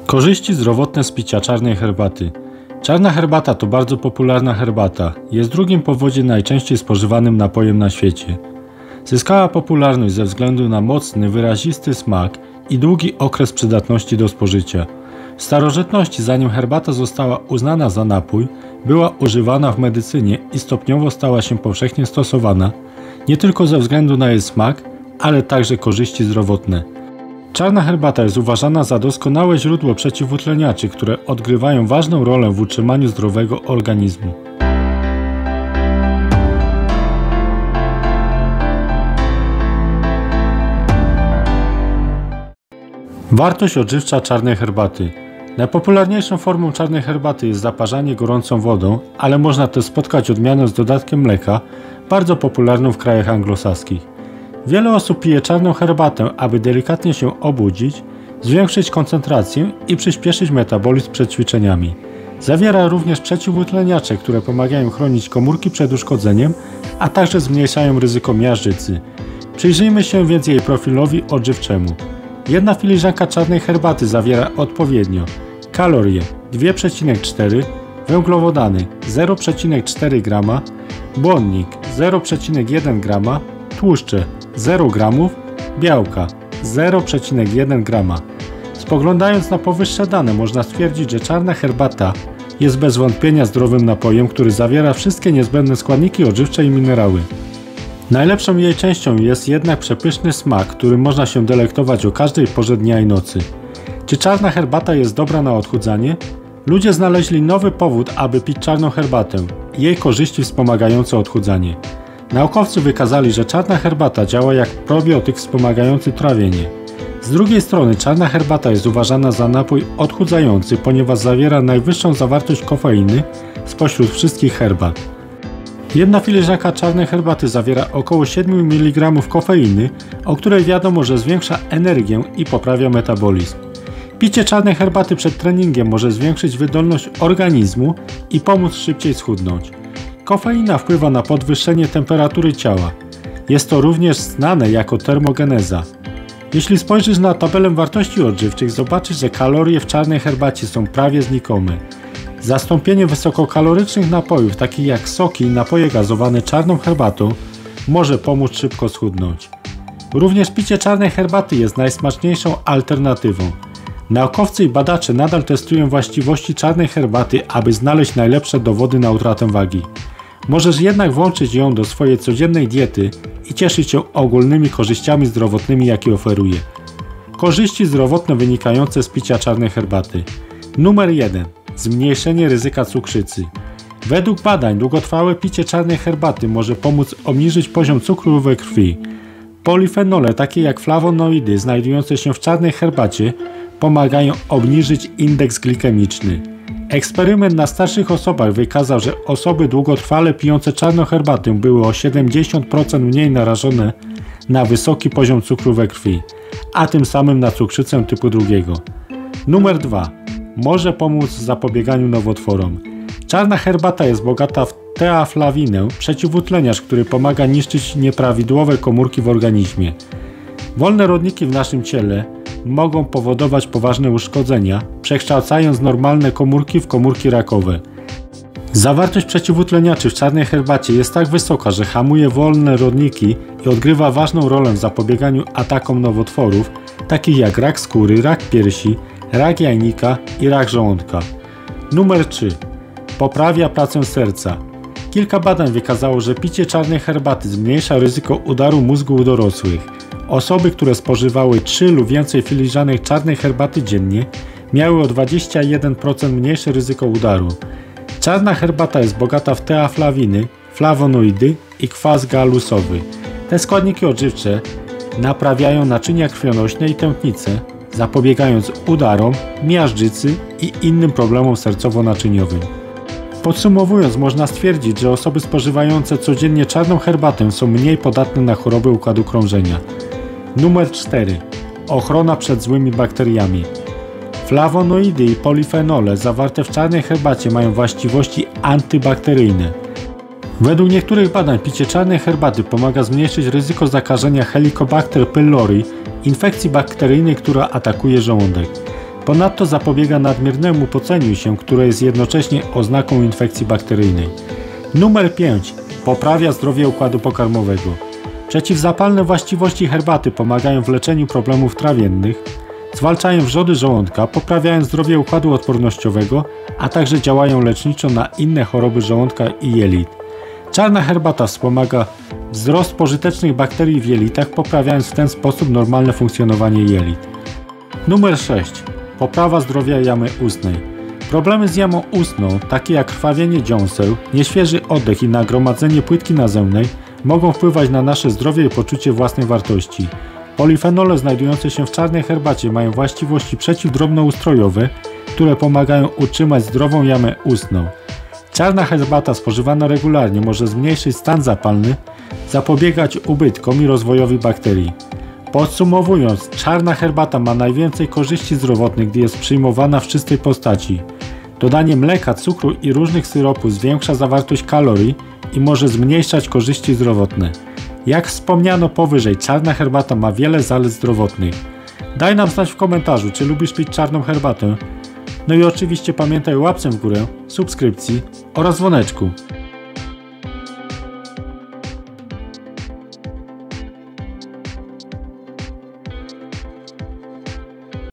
Korzyści zdrowotne z picia czarnej herbaty. Czarna herbata to bardzo popularna herbata. Jest drugim po wodzie najczęściej spożywanym napojem na świecie. Zyskała popularność ze względu na mocny, wyrazisty smak i długi okres przydatności do spożycia. W starożytności, zanim herbata została uznana za napój, była używana w medycynie i stopniowo stała się powszechnie stosowana, nie tylko ze względu na jej smak, ale także korzyści zdrowotne. Czarna herbata jest uważana za doskonałe źródło przeciwutleniaczy, które odgrywają ważną rolę w utrzymaniu zdrowego organizmu. Wartość odżywcza czarnej herbaty. Najpopularniejszą formą czarnej herbaty jest zaparzanie gorącą wodą, ale można też spotkać odmianę z dodatkiem mleka, bardzo popularną w krajach anglosaskich. Wiele osób pije czarną herbatę, aby delikatnie się obudzić, zwiększyć koncentrację i przyspieszyć metabolizm przed ćwiczeniami. Zawiera również przeciwutleniacze, które pomagają chronić komórki przed uszkodzeniem, a także zmniejszają ryzyko miażdżycy. Przyjrzyjmy się więc jej profilowi odżywczemu. Jedna filiżanka czarnej herbaty zawiera odpowiednio kalorie 2,4, węglowodany 0,4 g, błonnik 0,1 g, tłuszcze 0 g, białka 0,1 g. Spoglądając na powyższe dane, można stwierdzić, że czarna herbata jest bez wątpienia zdrowym napojem, który zawiera wszystkie niezbędne składniki odżywcze i minerały. Najlepszą jej częścią jest jednak przepyszny smak, którym można się delektować o każdej porze dnia i nocy. Czy czarna herbata jest dobra na odchudzanie? Ludzie znaleźli nowy powód, aby pić czarną herbatę – jej korzyści wspomagające odchudzanie. Naukowcy wykazali, że czarna herbata działa jak probiotyk wspomagający trawienie. Z drugiej strony czarna herbata jest uważana za napój odchudzający, ponieważ zawiera najwyższą zawartość kofeiny spośród wszystkich herbat. Jedna filiżanka czarnej herbaty zawiera około 7 mg kofeiny, o której wiadomo, że zwiększa energię i poprawia metabolizm. Picie czarnej herbaty przed treningiem może zwiększyć wydolność organizmu i pomóc szybciej schudnąć. Kofeina wpływa na podwyższenie temperatury ciała. Jest to również znane jako termogeneza. Jeśli spojrzysz na tabelę wartości odżywczych, zobaczysz, że kalorie w czarnej herbacie są prawie znikome. Zastąpienie wysokokalorycznych napojów, takich jak soki i napoje gazowane czarną herbatą, może pomóc szybko schudnąć. Również picie czarnej herbaty jest najsmaczniejszą alternatywą. Naukowcy i badacze nadal testują właściwości czarnej herbaty, aby znaleźć najlepsze dowody na utratę wagi. Możesz jednak włączyć ją do swojej codziennej diety i cieszyć się ogólnymi korzyściami zdrowotnymi, jakie oferuje. Korzyści zdrowotne wynikające z picia czarnej herbaty. Numer 1. Zmniejszenie ryzyka cukrzycy. Według badań długotrwałe picie czarnej herbaty może pomóc obniżyć poziom cukru we krwi. Polifenole, takie jak flawonoidy znajdujące się w czarnej herbacie, pomagają obniżyć indeks glikemiczny. Eksperyment na starszych osobach wykazał, że osoby długotrwale pijące czarną herbatę były o 70% mniej narażone na wysoki poziom cukru we krwi, a tym samym na cukrzycę typu 2. Numer 2. Może pomóc w zapobieganiu nowotworom. Czarna herbata jest bogata w teaflawinę, przeciwutleniacz, który pomaga niszczyć nieprawidłowe komórki w organizmie. Wolne rodniki w naszym ciele mogą powodować poważne uszkodzenia, przekształcając normalne komórki w komórki rakowe. Zawartość przeciwutleniaczy w czarnej herbacie jest tak wysoka, że hamuje wolne rodniki i odgrywa ważną rolę w zapobieganiu atakom nowotworów, takich jak rak skóry, rak piersi, rak jajnika i rak żołądka. Numer 3. Poprawia pracę serca. Kilka badań wykazało, że picie czarnej herbaty zmniejsza ryzyko udaru mózgu u dorosłych. Osoby, które spożywały 3 lub więcej filiżanek czarnej herbaty dziennie, miały o 21% mniejsze ryzyko udaru. Czarna herbata jest bogata w teaflawiny, flawonoidy i kwas galusowy. Te składniki odżywcze naprawiają naczynia krwionośne i tętnice, zapobiegając udarom, miażdżycy i innym problemom sercowo-naczyniowym. Podsumowując, można stwierdzić, że osoby spożywające codziennie czarną herbatę są mniej podatne na choroby układu krążenia. Numer 4. Ochrona przed złymi bakteriami. Flawonoidy i polifenole zawarte w czarnej herbacie mają właściwości antybakteryjne. Według niektórych badań picie czarnej herbaty pomaga zmniejszyć ryzyko zakażenia Helicobacter pylori, infekcji bakteryjnej, która atakuje żołądek. Ponadto zapobiega nadmiernemu poceniu się, które jest jednocześnie oznaką infekcji bakteryjnej. Numer 5. Poprawia zdrowie układu pokarmowego. Przeciwzapalne właściwości herbaty pomagają w leczeniu problemów trawiennych, zwalczają wrzody żołądka, poprawiają zdrowie układu odpornościowego, a także działają leczniczo na inne choroby żołądka i jelit. Czarna herbata wspomaga wzrost pożytecznych bakterii w jelitach, poprawiając w ten sposób normalne funkcjonowanie jelit. Numer 6. Poprawa zdrowia jamy ustnej. Problemy z jamą ustną, takie jak krwawienie dziąseł, nieświeży oddech i nagromadzenie płytki nazemnej, mogą wpływać na nasze zdrowie i poczucie własnej wartości. Polifenole znajdujące się w czarnej herbacie mają właściwości przeciwdrobnoustrojowe, które pomagają utrzymać zdrową jamę ustną. Czarna herbata spożywana regularnie może zmniejszyć stan zapalny, zapobiegać ubytkom i rozwojowi bakterii. Podsumowując, czarna herbata ma najwięcej korzyści zdrowotnych, gdy jest przyjmowana w czystej postaci. Dodanie mleka, cukru i różnych syropów zwiększa zawartość kalorii i może zmniejszać korzyści zdrowotne. Jak wspomniano powyżej, czarna herbata ma wiele zalet zdrowotnych. Daj nam znać w komentarzu, czy lubisz pić czarną herbatę. No i oczywiście pamiętaj o łapce w górę, subskrypcji oraz dzwoneczku.